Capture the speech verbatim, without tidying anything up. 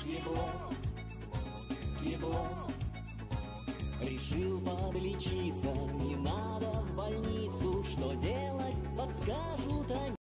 Еблок, еблок. Решил подлечиться, не надо в больницу. Что делать, подскажут они.